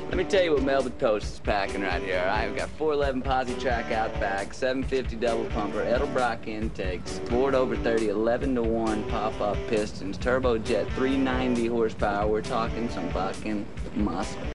Let me tell you what Melba Toast is packing right here. All right, we've got 411 posi track out back, 750 double pumper, Edelbrock intakes, board over 30, 11-to-1 pop-up pistons, turbojet, 390 horsepower. We're talking some fucking muscle.